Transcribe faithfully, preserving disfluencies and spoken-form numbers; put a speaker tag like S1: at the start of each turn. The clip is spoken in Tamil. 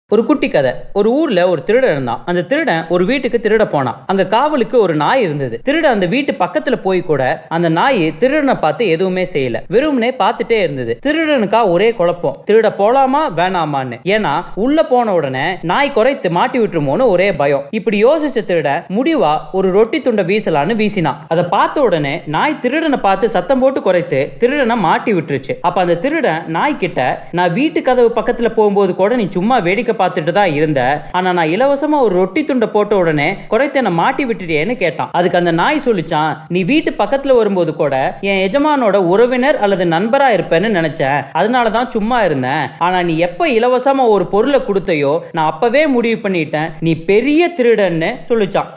S1: ஒரு குட்டி கதை. ஒரு ஊர்ல ஒரு திருடன் இருந்தான். அந்த திருடன் ஒரு வீட்டுக்கு திருட போனான். அங்க காவலுக்கு ஒரு நாய் இருந்தது. திருடன் அந்த வீட்டு பக்கத்துல போய் கூட அந்த நாய் திருடனை பார்த்து எதுவுமே செய்யல, வெறும்னே பார்த்துட்டே இருந்தது. திருடனுக்கா ஒரே குழப்பம், திருட போலாமா வேணாமான்னு. ஏன்னா உள்ள போன உடனே நாய் குறைத்து மாட்டி விட்டுருமோன்னு ஒரே பயம். இப்படி யோசிச்ச திருடன் முடிவா ஒரு ரொட்டி துண்டை வீசலான்னு வீசினான். அதை பார்த்த உடனே நாய் திருடனை பார்த்து சத்தம் போட்டு குறைத்து திருடனை மாட்டி விட்டுருச்சு. அப்ப அந்த திருடன் நாய் கிட்ட, நான் வீட்டு கதவு பக்கத்துல போகும்போது கூட நீ சும்மா வேடிக்கை பார்த்துட்டு தான் இருந்த, ஆனா நான் இலவசமா ஒரு ரொட்டி துண்டை போட்ட உடனே குறைத்து என்ன மாட்டி விட்டுட்டேன்னு கேட்டான். அதுக்கு அந்த நாய் சொல்லிச்சான், நீ வீட்டு பக்கத்துல வரும்போது கூட என் எஜமானோட உறவினர் அல்லது நண்பரா இருப்பேன்னு நினைச்சேன், அதனாலதான் சும்மா இருந்தேன். ஆனா நீ எப்ப இலவசமா ஒரு பொருளை கொடுத்தையோ நான் அப்பவே முடிவு பண்ணிட்டேன் நீ பெரிய திருடன்னு சொல்லிச்சான்.